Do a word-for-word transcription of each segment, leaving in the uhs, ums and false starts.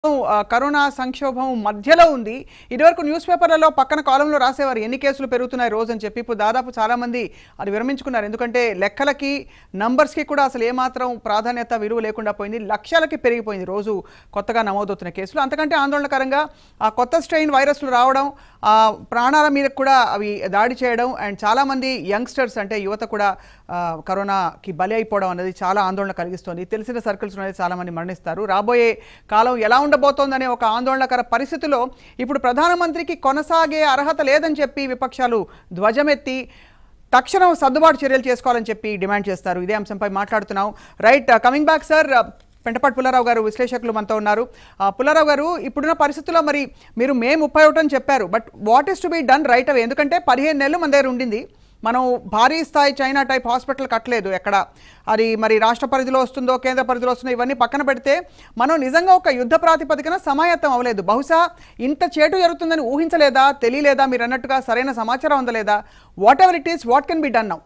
Corona సంక్షోభం మధ్యలో ఉంది. ఇదివరకు న్యూస్ పేపర్లలో పక్కన కాలంలో రాసేవారు ఎన్ని కేసులు పెరుగుతున్నాయి రోజు అని చెప్పి. ఇప్పుడు దాదాపు చాలామంది అది విరమించుకున్నారు. ఎందుకంటే లెక్కలకి నంబర్స్కి కూడా అసలు ఏమాత్రం ప్రాధాన్యత విలువ లేకుండా పోయింది. లక్షలకి పెరిగిపోయింది రోజు కొత్తగా నమోదవుతున్న కేసులు. అంతకంటే ఆందోళనకరంగా ఆ కొత్త స్ట్రెయిన్ వైరస్లు రావడం, ఆ ప్రాణాల మీద కూడా అవి దాడి చేయడం, అండ్ చాలామంది యంగ్స్టర్స్ అంటే యువత కూడా కరోనాకి బలి అయిపోవడం అనేది చాలా ఆందోళన కలిగిస్తుంది. తెలిసిన సర్కిల్స్ అనేది చాలామంది మరణిస్తారు. రాబోయే కాలం ఎలా ఉండబోతోందనే ఒక ఆందోళనకర పరిస్థితిలో ఇప్పుడు ప్రధానమంత్రికి కొనసాగే అర్హత లేదని చెప్పి విపక్షాలు ధ్వజమెత్తి తక్షణం సర్దుబాటు చర్యలు చేసుకోవాలని చెప్పి డిమాండ్ చేస్తారు. ఇదే అంశంపై మాట్లాడుతున్నాం. Right, coming back sir, Pentapati Pullarao గారు విశ్లేషకులు మనతో ఉన్నారు. పుల్లారావు గారు, ఇప్పుడున్న పరిస్థితుల్లో మరి మీరు మే ముప్పై ఒకటి అని చెప్పారు, but what is to be done right away? ఎందుకంటే పదిహేను నెలలు మన దగ్గర ఉండింది. మనం భారీ స్థాయి చైనా టైప్ హాస్పిటల్ కట్టలేదు ఎక్కడ. అది మరి రాష్ట్ర పరిధిలో వస్తుందో కేంద్ర పరిధిలో వస్తుందో ఇవన్నీ పక్కన పెడితే మనం నిజంగా ఒక యుద్ధ ప్రాతిపదికన సమాయత్తం అవ్వలేదు. బహుశా ఇంత చేటు జరుగుతుందని ఊహించలేదా, తెలియలేదా? మీరు అన్నట్టుగా సరైన సమాచారం అందలేదా? Whatever it is, what can be done now?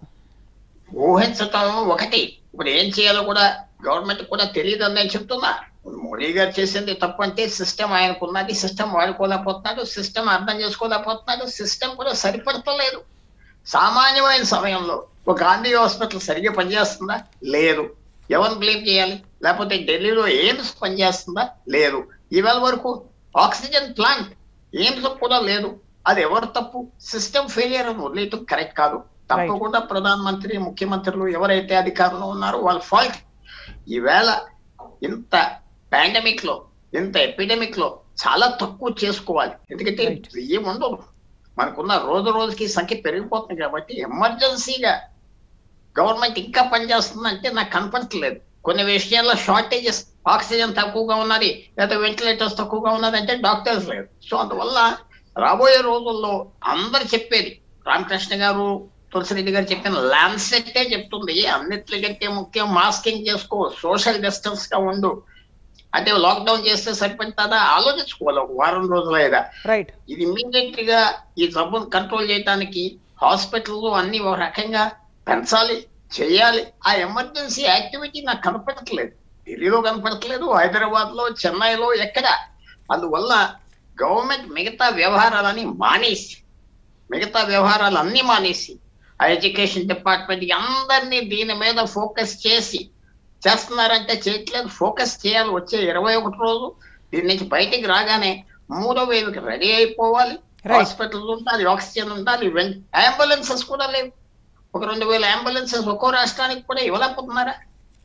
ఊహించటం ఒకటి, ఇప్పుడు ఏం చేయాలో కూడా గవర్నమెంట్ కూడా తెలియదు అని నేను చెప్తున్నా. మోడీ గారు చేసింది తప్పు అంటే సిస్టమ్ ఆయనకున్నది, సిస్టమ్ వాడుకోలేకపోతున్నాడు, సిస్టమ్ అర్థం చేసుకోలేకపోతున్నాడు, సిస్టమ్ కూడా సరిపడతలేదు. సామాన్యమైన సమయంలో ఒక గాంధీ హాస్పిటల్ సరిగ్గా పనిచేస్తుందా? లేదు. ఎవరిని బ్లేమ్ చేయాలి? లేకపోతే ఢిల్లీలో ఎయిమ్స్ పనిచేస్తుందా? లేదు. ఇవాళ వరకు ఆక్సిజన్ ప్లాంట్ ఎయిమ్స్ కూడా లేదు. అది ఎవరు తప్పు? సిస్టమ్ ఫెయిలియర్ అని వదిలేయటం కరెక్ట్ కాదు. తప్పకుండా ప్రధానమంత్రి, ముఖ్యమంత్రులు ఎవరైతే అధికారంలో ఉన్నారో వాళ్ళ ఫాల్ట్. ఈవేళ ఇంత పాండమిక్ లో, ఇంత ఎపిడమిక్ లో చాలా తక్కువ చేసుకోవాలి. ఎందుకంటే ఏముండదు, మనకున్న రోజు రోజుకి సంఖ్య పెరిగిపోతుంది కాబట్టి ఎమర్జెన్సీగా గవర్నమెంట్ ఇంకా పనిచేస్తుందంటే నాకు కనపడట్లేదు. కొన్ని విషయాల్లో షార్టేజెస్, ఆక్సిజన్ తక్కువగా ఉన్నది, లేదా వెంటిలేటర్స్ తక్కువగా ఉన్నది అంటే డాక్టర్స్ లేదు. సో అందువల్ల రాబోయే రోజుల్లో అందరు చెప్పేది, రామకృష్ణ గారు, తులసిరెడ్డి గారు చెప్పిన ల్యాన్సెట్టే చెప్తుంది, అన్నిటికంటే ముఖ్యం మాస్కింగ్ చేసుకో, సోషల్ డిస్టెన్స్ గా ఉండు. అంటే లాక్డౌన్ చేస్తే సరిపడుతుందా? ఆలోచించుకోవాలి ఒక వారం రోజులైనా. రైట్, ఇది ఇమీడియట్ గా ఈ జబ్బును కంట్రోల్ చేయడానికి హాస్పిటల్ అన్ని ఒక రకంగా పెంచాలి, చేయాలి. ఆ ఎమర్జెన్సీ యాక్టివిటీ నాకు కనపడట్లేదు. ఢిల్లీలో కనపడట్లేదు, హైదరాబాద్ లో, చెన్నైలో, ఎక్కడ. అందువల్ల గవర్నమెంట్ మిగతా వ్యవహారాలని మానేసి మిగతా వ్యవహారాలు అన్ని మానేసి ఆ ఎడ్యుకేషన్ డిపార్ట్మెంట్ అందరినీ దీని మీద ఫోకస్ చేసి చేస్తున్నారంటే చేయట్లేదు. ఫోకస్ చేయాలి. వచ్చే ఇరవై ఒకటి రోజు దీని నుంచి బయటికి రాగానే మూడో వేవ్కి రెడీ అయిపోవాలి. హాస్పిటల్ ఉండాలి, ఆక్సిజన్ ఉండాలి, అంబులెన్సెస్ కూడా లేవు. ఒక రెండు వేల అంబులెన్సెస్ ఒక్కో రాష్ట్రానికి కూడా ఇవ్వలేకపోతున్నారా?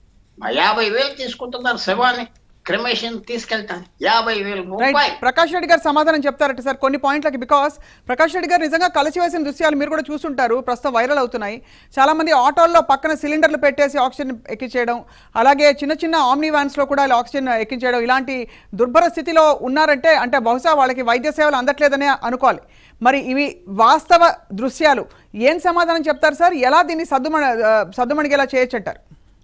యాభై వేలు తీసుకుంటున్నారు శవాన్ని క్రిమేషన్ తీసుకెళ్తాను, యాభై వేలు రూపాయలు. ప్రకాష్ రెడ్డి గారు సమాధానం చెప్తారట సార్ కొన్ని పాయింట్లకి? బికాస్ ప్రకాష్ రెడ్డి గారు నిజంగా కలిసివేసిన దృశ్యాలు మీరు కూడా చూస్తుంటారు, ప్రస్తుతం వైరల్ అవుతున్నాయి. చాలా మంది ఆటోల్లో పక్కన సిలిండర్లు పెట్టేసి ఆక్సిజన్ ఎక్కించేయడం, అలాగే చిన్న చిన్న ఆమ్ని వ్యాన్స్ లో కూడా ఆక్సిజన్ ఎక్కించేయడం, ఇలాంటి దుర్భర స్థితిలో ఉన్నారంటే అంటే బహుశా వాళ్ళకి వైద్య సేవలు అందట్లేదనే అనుకోవాలి. మరి ఇవి వాస్తవ దృశ్యాలు. ఏం సమాధానం చెప్తారు సార్? ఎలా దీన్ని సద్దుమణ సద్దుమణిగేలా చేయొచ్చు అంటారు?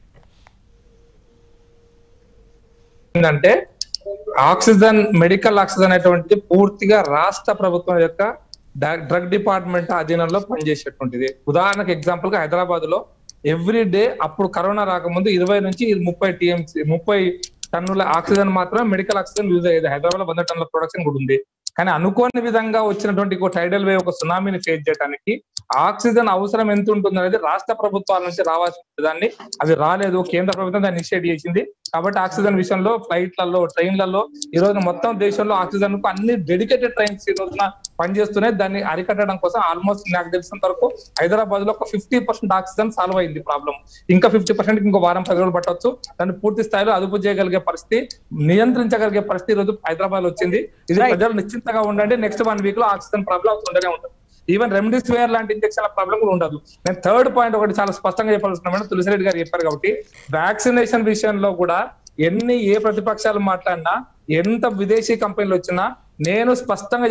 ఏంటంటే ఆక్సిజన్, మెడికల్ ఆక్సిజన్ అనేటువంటిది పూర్తిగా రాష్ట్ర ప్రభుత్వం యొక్క డ్రగ్ డిపార్ట్మెంట్ అధీనంలో పనిచేసేటువంటిది. ఉదాహరణకు ఎగ్జాంపుల్ గా హైదరాబాద్ లో ఎవ్రీ డే అప్పుడు కరోనా రాకముందు ఇరవై నుంచి ముప్పై టీఎంసీ ముప్పై టన్నుల ఆక్సిజన్ మాత్రమే మెడికల్ ఆక్సిజన్ యూజ్ అయ్యేది. హైదరాబాద్ లో వంద టన్నుల ప్రొడక్షన్ కూడా ఉంది. కానీ అనుకోని విధంగా వచ్చినటువంటి ఒక టైడల్ వేవ్, ఒక సునామీని ఫేస్ చేయడానికి ఆక్సిజన్ అవసరం ఎంత ఉంటుంది అనేది రాష్ట్ర ప్రభుత్వాల నుంచి రావాల్సిన దాన్ని అవి రాలేదు. కేంద్ర ప్రభుత్వం దాన్ని ఇనిషియేట్ చేసింది. కాబట్టి ఆక్సిజన్ విషయంలో ఫ్లైట్లలో, ట్రైన్లలో ఈ రోజు మొత్తం దేశంలో ఆక్సిజన్ కు అన్ని డెడికేటెడ్ ట్రైన్స్ ఈ రోజున పనిచేస్తున్నాయి. దాన్ని అరికట్టడం కోసం ఆల్మోస్ట్ నాకు తెలిసినంత వరకు హైదరాబాద్ లో ఒక ఫిఫ్టీ పర్సెంట్ ఆక్సిజన్ సాల్వ్ అయింది ప్రాబ్లం. ఇంకా ఫిఫ్టీ పర్సెంట్ ఇంకో వారం పది రోజులు పట్టవచ్చు. దాన్ని పూర్తి స్థాయిలో అదుపు చేయగలిగే పరిస్థితి, నియంత్రించగలిగే పరిస్థితి ఈ రోజు హైదరాబాద్ లో వచ్చింది. ఇది ప్రజలు నిశ్చింతగా ఉండండి. నెక్స్ట్ వన్ వీక్ లో ఆక్సిజన్ ప్రాబ్లం అవుతుండనే ఉంటుంది. ఈవెన్ రెమ్డెసివిర్ లాంటి ఇంజక్షన్ల ప్రాబ్లం కూడా ఉండదు. నేను థర్డ్ పాయింట్ ఒకటి చాలా స్పష్టంగా చెప్పాల్సిన, తులసిరెడ్డి గారు చెప్పారు కాబట్టి, వ్యాక్సినేషన్ విషయంలో కూడా ఎన్ని ఏ ప్రతిపక్షాలు మాట్లాడినా, ఎంత విదేశీ కంపెనీలు వచ్చినా నేను స్పష్టంగా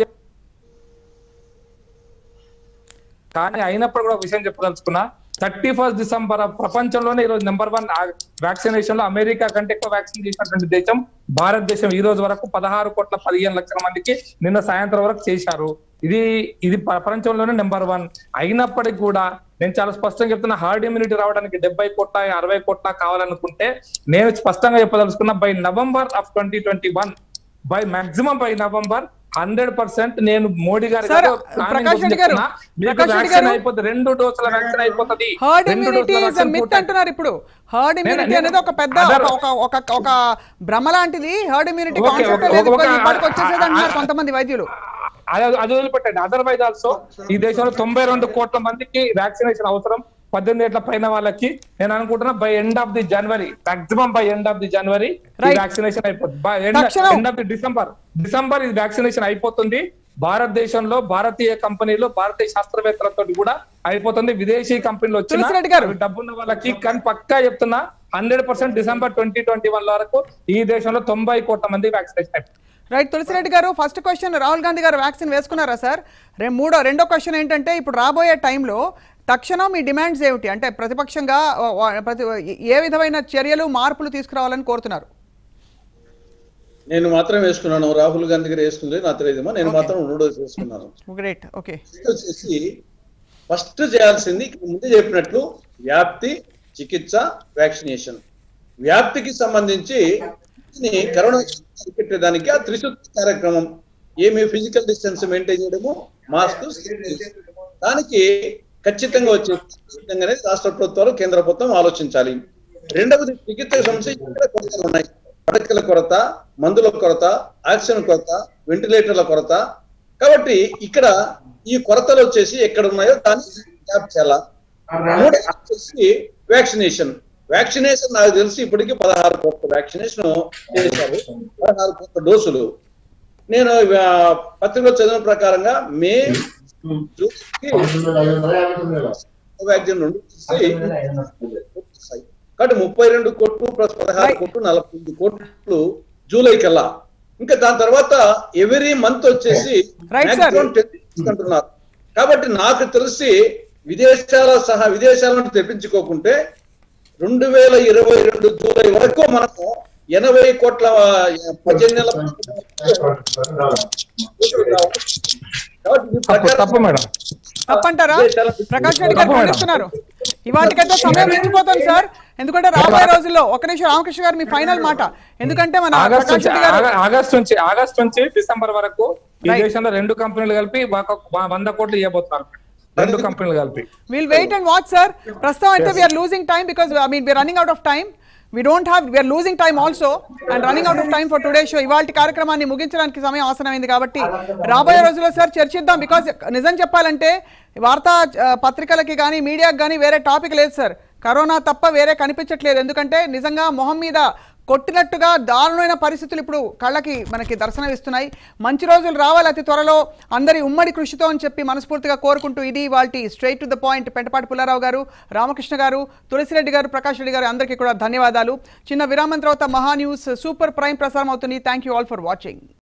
కానీ అయినప్పుడు కూడా విషయం చెప్పదలుచుకున్నా, థర్టీ ఫస్ట్ డిసెంబర్ ప్రపంచంలోనే ఈ రోజు నెంబర్ వన్ వ్యాక్సినేషన్ లో అమెరికా కంటే ఎక్కువ వ్యాక్సిన్ చేసినటువంటి దేశం భారతదేశం. ఈ రోజు వరకు పదహారు కోట్ల పదిహేను లక్షల మందికి నిన్న సాయంత్రం వరకు చేశారు. ఇది ఇది ప్రపంచంలోనే నెంబర్ వన్. అయినప్పటికీ కూడా నేను చాలా స్పష్టంగా చెప్తున్నా, హార్డ్ ఇమ్యూనిటీ రావడానికి డెబ్బై కోట్ల అరవై కోట్ల కావాలనుకుంటే నేను స్పష్టంగా చెప్పదలుచుకున్నా, by November of twenty twenty one by maximum by November hundred percent నేను మోడీ గారి సార్, ప్రకాష్ రెడ్డి గారు, ప్రకాష్ రెడ్డి గారు, అయిపోతుంది రెండు డోసుల వ్యాక్సిన్ అయిపోతుంది. Herd immunity is a myth అంటున్నారు ఇప్పుడు. హర్డ్ ఇమ్యూనిటీ అనేది ఒక పెద్ద ఒక ఒక ఒక భ్రమ లాంటిది. హర్డ్ ఇమ్యూనిటీ కాన్సెప్ట్ లేదు, ఇప్పటికి వచ్చేసేది అంటున్నారు కొంతమంది వైద్యులు. అది వదిలిపెట్టండి. అదర్వైజ్ ఆల్సో ఈ దేశంలో తొంభై రెండు కోట్ల మందికి వ్యాక్సినేషన్ అవసరం పద్దెనిమిది ఏళ్ల పైన వాళ్ళకి. నేను అనుకుంటున్నా by end of the January, maximum by end of the January vaccination అయిపోతుంది. By end of the December December ఇది వ్యాక్సినేషన్ అయిపోతుంది. భారతదేశంలో భారతీయ కంపెనీలు భారతీయ శాస్త్రవేత్తలతో కూడా అయిపోతుంది. విదేశీ కంపెనీలు వచ్చిన డబ్బున్న వాళ్ళకి కానీ పక్కా చెప్తున్నా hundred percent December twenty twenty one వరకు ఈ దేశంలో తొంభై కోట్ల మంది వ్యాక్సినేషన్ అయిపోతుంది. రైట్. తులసిరెడ్డి గారు, ఫస్ట్ క్వశ్చన్, రాహుల్ గాంధీ గారు వ్యాక్సిన్ వేసుకున్నారా సార్? రే మూడో రెండో క్వశ్చన్ ఏంటంటే, ఇప్పుడు రాబోయే టైంలో తక్షణం మీ డిమాండ్స్ ఏమిటి? అంటే ప్రతిపక్షంగా ప్రతి ఏ విధమైన చర్యలు మార్పులు తీసుకురావాలని కోరుతున్నారు? నేను మాత్రం వేసుకున్నాను, రాహుల్ గాంధీ గారు వేసుకుంది నాకు తెలియదేమో, నేను మాత్రం రెండు డోసు వేసుకున్నాను. గ్రేట్. ఓకే. వచ్చేసి ఫస్ట్ చేయాల్సింది ముందు చెప్పినట్లు వ్యాప్తి, చికిత్స, వ్యాక్సినేషన్. వ్యాప్తికి సంబంధించి కరోనా అరికట్టేదానికి ఆ త్రిశుద్ధి కార్యక్రమం ఏమి ఫిజికల్ డిస్టెన్స్ మెయింటైన్ చేయడము, మాస్క్, దానికి ఖచ్చితంగా వచ్చే ఖచ్చితంగానే రాష్ట్ర ప్రభుత్వాలు కేంద్ర ప్రభుత్వం ఆలోచించాలి. రెండవది చికిత్స సమస్య ఇక్కడ కొరతలు ఉన్నాయి. పడకల కొరత, మందుల కొరత, ఆక్సిజన్ కొరత, వెంటిలేటర్ల కొరత. కాబట్టి ఇక్కడ ఈ కొరతలు వచ్చేసి ఎక్కడ ఉన్నాయో దాన్ని క్యాప్ చేయాలి. మూడవది వచ్చేసి వ్యాక్సినేషన్. వ్యాక్సినేషన్ నాకు తెలిసి ఇప్పటికీ పదహారు కోట్ల వ్యాక్సినేషన్ చేశారు, పదహారు కోట్ల డోసులు. నేను పత్రికలో చదివిన ప్రకారంగా మే వ్యాక్సిన్ రెండు కాబట్టి ముప్పై రెండు కోట్లు ప్లస్ పదహారు కోట్లు నలభై ఎనిమిది కోట్లు జూలై కల్లా. ఇంకా దాని తర్వాత ఎవరీ మంత్ వచ్చేసి అంటున్నారు. కాబట్టి నాకు తెలిసి విదేశాల సహా విదేశాల నుండి తెప్పించుకోకుంటే రెండు వేల ఇరవై రెండు జూలై వరకు మనము ఎనభై కోట్ల పద్దెనిమిది నెలల తప్పంటారా? ప్రకాష్ రెడ్డి గారు ఖండిస్తున్నారు. ఇవాటికైతే సమయం మించిపోతుంది సార్, ఎందుకంటే రాబోయే రోజుల్లో ఒక నిమిషం రామకృష్ణ గారు మీ ఫైనల్ మాట. ఎందుకంటే మన ఆగస్ట్ నుంచి ఆగస్ట్ నుంచి డిసెంబర్ వరకు ఈ దేశంలో రెండు కంపెనీలు కలిపి వంద కోట్లు ఇవ్వబోతున్నారు. రెండు కంపెనీలు కలిపి. Will wait and watch sir. ప్రస్తుతం అయితే we're losing time because I mean we're running out of time. We don't have, we are losing time also and running out of time for today's show. ఇవాల్టి కార్యక్రమాన్ని ముగించడానికి సమయం అవసరమైంది కాబట్టి రాబోయే రోజుల్లో సార్ చర్చిద్దాం. బికాజ్ నిజం చెప్పాలంటే వార్తా పత్రికలకి కానీ మీడియాకి కానీ వేరే టాపిక్ లేదు సార్. కరోనా తప్ప వేరే కనిపించట్లేదు. ఎందుకంటే నిజంగా మొహం మీద కొట్టినట్టుగా దారుణమైన పరిస్థితులు ఇప్పుడు కళ్ళకి మనకి దర్శనమిస్తున్నాయి. మంచి రోజులు రావాలి అతి త్వరలో అందరి ఉమ్మడి కృషితో అని చెప్పి మనస్ఫూర్తిగా కోరుకుంటూ ఇది వాటి straight to the point. Pentapati Pullarao garu, Ramakrishna గారు, తులసిరెడ్డి గారు, ప్రకాష్ రెడ్డి గారు అందరికీ కూడా ధన్యవాదాలు. చిన్న విరామం తర్వాత మహా న్యూస్ సూపర్ ప్రైమ్ ప్రసారం అవుతుంది. Thank you all for watching.